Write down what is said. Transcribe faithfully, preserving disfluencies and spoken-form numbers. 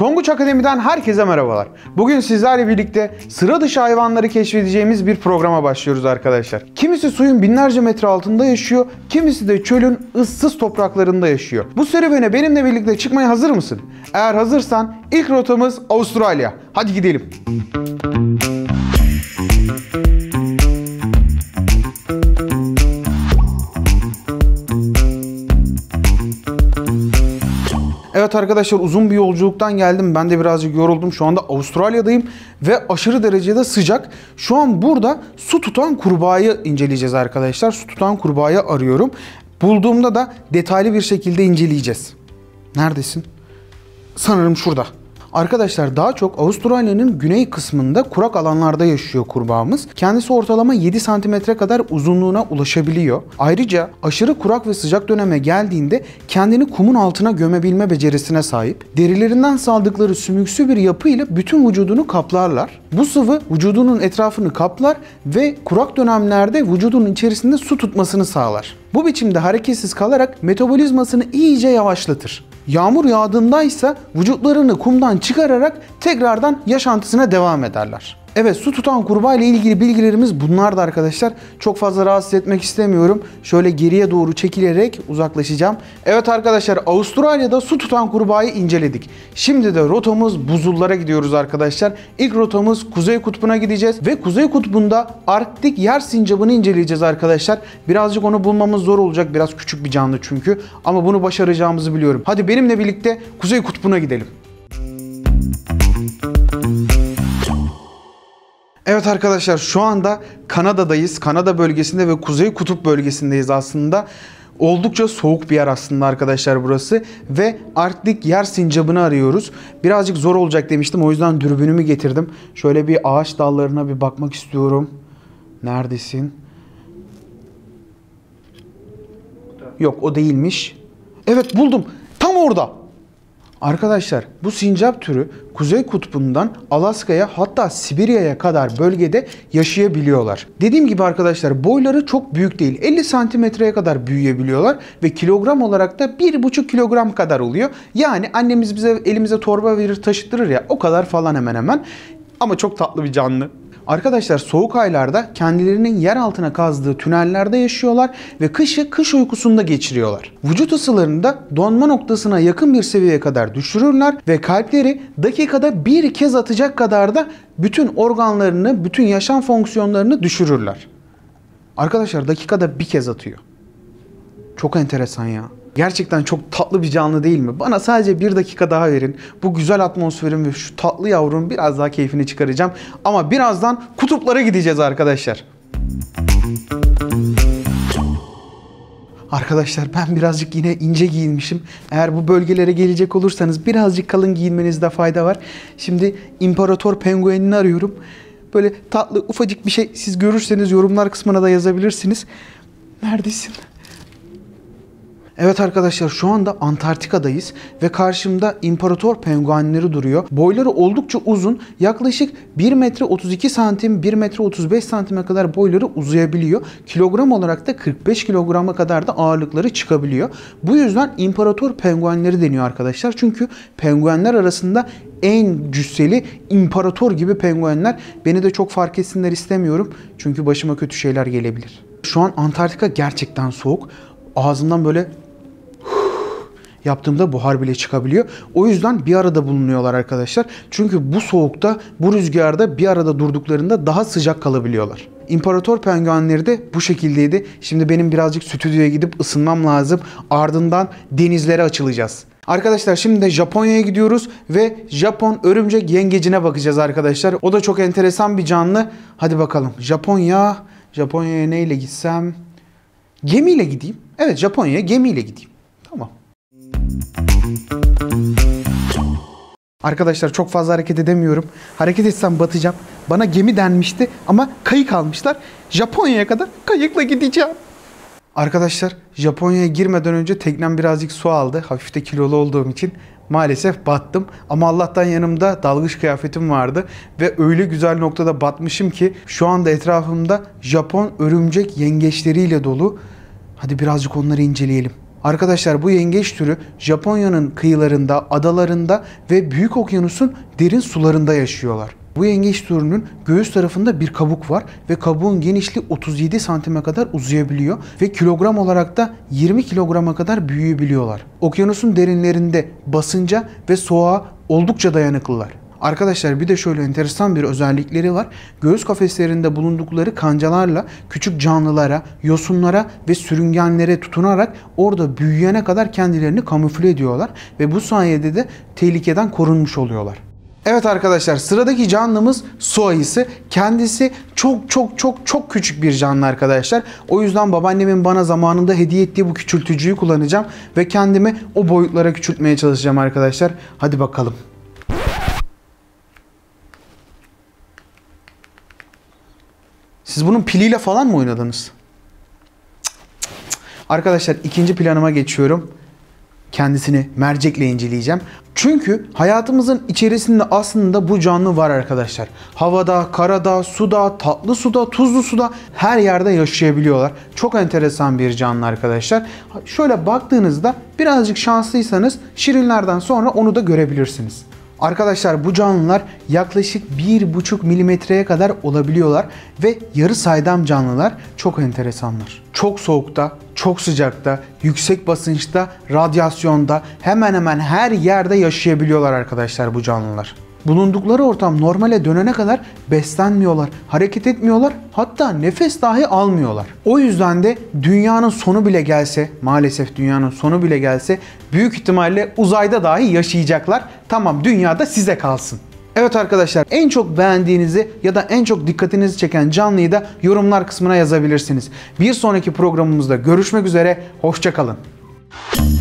Tonguç Akademi'den herkese merhabalar. Bugün sizlerle birlikte sıra dışı hayvanları keşfedeceğimiz bir programa başlıyoruz arkadaşlar. Kimisi suyun binlerce metre altında yaşıyor, kimisi de çölün ıssız topraklarında yaşıyor. Bu serüvene benimle birlikte çıkmaya hazır mısın? Eğer hazırsan ilk rotamız Avustralya. Hadi gidelim. Evet arkadaşlar, uzun bir yolculuktan geldim. Ben de birazcık yoruldum. Şu anda Avustralya'dayım ve aşırı derecede sıcak. Şu an burada su tutan kurbağayı inceleyeceğiz arkadaşlar. Su tutan kurbağayı arıyorum. Bulduğumda da detaylı bir şekilde inceleyeceğiz. Neredesin? Sanırım şurada. Arkadaşlar daha çok Avustralya'nın güney kısmında kurak alanlarda yaşıyor kurbağamız. Kendisi ortalama yedi santimetre kadar uzunluğuna ulaşabiliyor. Ayrıca aşırı kurak ve sıcak döneme geldiğinde kendini kumun altına gömebilme becerisine sahip. Derilerinden saldıkları sümüksü bir yapıyla bütün vücudunu kaplarlar. Bu sıvı vücudunun etrafını kaplar ve kurak dönemlerde vücudunun içerisinde su tutmasını sağlar. Bu biçimde hareketsiz kalarak metabolizmasını iyice yavaşlatır. Yağmur yağdığındaysa vücutlarını kumdan çıkararak tekrardan yaşantısına devam ederler. Evet, su tutan kurbağa ile ilgili bilgilerimiz bunlardı arkadaşlar. Çok fazla rahatsız etmek istemiyorum. Şöyle geriye doğru çekilerek uzaklaşacağım. Evet arkadaşlar, Avustralya'da su tutan kurbağayı inceledik. Şimdi de rotamız buzullara gidiyoruz arkadaşlar. İlk rotamız Kuzey Kutbu'na gideceğiz ve Kuzey Kutbu'nda Arktik yer sincabını inceleyeceğiz arkadaşlar. Birazcık onu bulmamız zor olacak. Biraz küçük bir canlı çünkü. Ama bunu başaracağımızı biliyorum. Hadi benimle birlikte Kuzey Kutbu'na gidelim. Evet arkadaşlar, şu anda Kanada'dayız. Kanada bölgesinde ve Kuzey Kutup bölgesindeyiz aslında. Oldukça soğuk bir yer aslında arkadaşlar burası. Ve Arktik yer sincabını arıyoruz. Birazcık zor olacak demiştim. O yüzden dürbünümü getirdim. Şöyle bir ağaç dallarına bir bakmak istiyorum. Neredesin? Yok, o değilmiş. Evet, buldum. Tam orada. Arkadaşlar, bu sincap türü Kuzey Kutbu'ndan Alaska'ya, hatta Sibirya'ya kadar bölgede yaşayabiliyorlar. Dediğim gibi arkadaşlar, boyları çok büyük değil. elli santimetreye kadar büyüyebiliyorlar ve kilogram olarak da bir buçuk kilogram kadar oluyor. Yani annemiz bize elimize torba verir taşıtırır ya, o kadar falan hemen hemen. Ama çok tatlı bir canlı. Arkadaşlar, soğuk aylarda kendilerinin yer altına kazdığı tünellerde yaşıyorlar ve kışı kış uykusunda geçiriyorlar. Vücut ısılarını da donma noktasına yakın bir seviyeye kadar düşürürler ve kalpleri dakikada bir kez atacak kadar da bütün organlarını, bütün yaşam fonksiyonlarını düşürürler. Arkadaşlar, dakikada bir kez atıyor. Çok enteresan ya. Gerçekten çok tatlı bir canlı değil mi? Bana sadece bir dakika daha verin. Bu güzel atmosferin ve şu tatlı yavrunun biraz daha keyfini çıkaracağım. Ama birazdan kutuplara gideceğiz arkadaşlar. Arkadaşlar, ben birazcık yine ince giyinmişim. Eğer bu bölgelere gelecek olursanız birazcık kalın giyinmenizde fayda var. Şimdi imparator penguenini arıyorum. Böyle tatlı ufacık bir şey, siz görürseniz yorumlar kısmına da yazabilirsiniz. Neredesin? Evet arkadaşlar, şu anda Antarktika'dayız ve karşımda imparator penguenleri duruyor. Boyları oldukça uzun. Yaklaşık bir metre otuz iki santim, bir metre otuz beş santime kadar boyları uzayabiliyor. Kilogram olarak da kırk beş kilograma kadar da ağırlıkları çıkabiliyor. Bu yüzden imparator penguenleri deniyor arkadaşlar. Çünkü penguenler arasında en cüsseli, imparator gibi penguenler. Beni de çok fark etsinler istemiyorum. Çünkü başıma kötü şeyler gelebilir. Şu an Antarktika gerçekten soğuk. Ağzımdan böyle yaptığımda buhar bile çıkabiliyor. O yüzden bir arada bulunuyorlar arkadaşlar. Çünkü bu soğukta, bu rüzgarda bir arada durduklarında daha sıcak kalabiliyorlar. İmparator penguenleri de bu şekildeydi. Şimdi benim birazcık stüdyoya gidip ısınmam lazım. Ardından denizlere açılacağız. Arkadaşlar, şimdi de Japonya'ya gidiyoruz ve Japon örümcek yengecine bakacağız arkadaşlar. O da çok enteresan bir canlı. Hadi bakalım. Japonya, Japonya'ya neyle gitsem? Gemiyle gideyim. Evet, Japonya'ya gemiyle gideyim. Tamam. Arkadaşlar, çok fazla hareket edemiyorum. Hareket etsem batacağım. Bana gemi denmişti ama kayık almışlar. Japonya'ya kadar kayıkla gideceğim. Arkadaşlar, Japonya'ya girmeden önce teknem birazcık su aldı. Hafif de kilolu olduğum için maalesef battım. Ama Allah'tan yanımda dalgıç kıyafetim vardı. Ve öyle güzel noktada batmışım ki şu anda etrafımda Japon örümcek yengeçleriyle dolu. Hadi birazcık onları inceleyelim. Arkadaşlar bu yengeç türü Japonya'nın kıyılarında, adalarında ve Büyük Okyanus'un derin sularında yaşıyorlar. Bu yengeç türünün göğüs tarafında bir kabuk var ve kabuğun genişliği otuz yedi santime kadar uzayabiliyor ve kilogram olarak da yirmi kilograma kadar büyüyebiliyorlar. Okyanusun derinlerinde basınca ve soğuğa oldukça dayanıklılar. Arkadaşlar bir de şöyle enteresan bir özellikleri var. Göğüs kafeslerinde bulundukları kancalarla küçük canlılara, yosunlara ve sürüngenlere tutunarak orada büyüyene kadar kendilerini kamufle ediyorlar ve bu sayede de tehlikeden korunmuş oluyorlar. Evet arkadaşlar, sıradaki canlımız su ayısı. Kendisi çok çok çok çok küçük bir canlı arkadaşlar. O yüzden babaannemin bana zamanında hediye ettiği bu küçültücüyü kullanacağım ve kendimi o boyutlara küçültmeye çalışacağım arkadaşlar. Hadi bakalım. Siz bunun piliyle falan mı oynadınız? Arkadaşlar ikinci planıma geçiyorum. Kendisini mercekle inceleyeceğim. Çünkü hayatımızın içerisinde aslında bu canlı var arkadaşlar. Havada, karada, suda, tatlı suda, tuzlu suda her yerde yaşayabiliyorlar. Çok enteresan bir canlı arkadaşlar. Şöyle baktığınızda birazcık şanslıysanız şirinlerden sonra onu da görebilirsiniz. Arkadaşlar bu canlılar yaklaşık bir buçuk milimetreye kadar olabiliyorlar ve yarı saydam canlılar, çok enteresanlar. Çok soğukta, çok sıcakta, yüksek basınçta, radyasyonda hemen hemen her yerde yaşayabiliyorlar arkadaşlar bu canlılar. Bulundukları ortam normale dönene kadar beslenmiyorlar, hareket etmiyorlar, hatta nefes dahi almıyorlar. O yüzden de dünyanın sonu bile gelse, maalesef dünyanın sonu bile gelse büyük ihtimalle uzayda dahi yaşayacaklar. Tamam, dünyada size kalsın. Evet arkadaşlar, en çok beğendiğinizi ya da en çok dikkatinizi çeken canlıyı da yorumlar kısmına yazabilirsiniz. Bir sonraki programımızda görüşmek üzere, hoşça kalın.